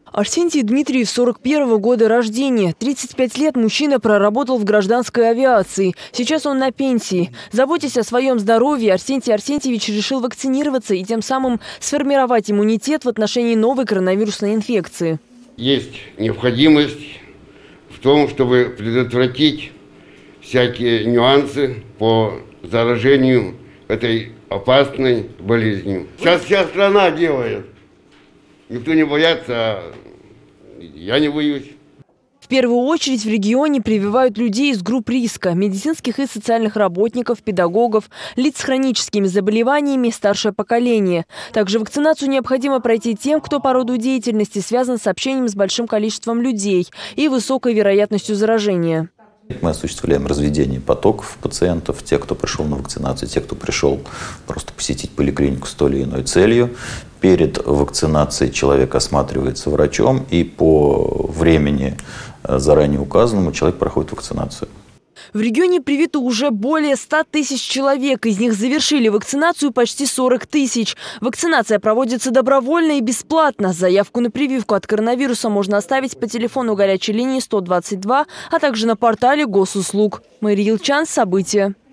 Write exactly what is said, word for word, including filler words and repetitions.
Арсентий Дмитриев сорок первого года рождения. тридцать пять лет мужчина проработал в гражданской авиации. Сейчас он на пенсии. Заботясь о своем здоровье, Арсентий Арсентьевич решил вакцинироваться и тем самым сформировать иммунитет в отношении новой коронавирусной инфекции. Есть необходимость в том, чтобы предотвратить всякие нюансы по заражению этой опасной болезнью. Сейчас вся страна делает. Никто не боится, а я не боюсь. В первую очередь в регионе прививают людей из групп риска – медицинских и социальных работников, педагогов, лиц с хроническими заболеваниями, старшее поколение. Также вакцинацию необходимо пройти тем, кто по роду деятельности связан с общением с большим количеством людей и высокой вероятностью заражения. Мы осуществляем разведение потоков пациентов, те, кто пришел на вакцинацию, те, кто пришел просто посетить поликлинику с той или иной целью. Перед вакцинацией человек осматривается врачом, и по времени заранее указанному человек проходит вакцинацию. В регионе привито уже более ста тысяч человек. Из них завершили вакцинацию почти сорок тысяч. Вакцинация проводится добровольно и бесплатно. Заявку на прививку от коронавируса можно оставить по телефону горячей линии сто двадцать два, а также на портале госуслуг. Мария Елчан, события.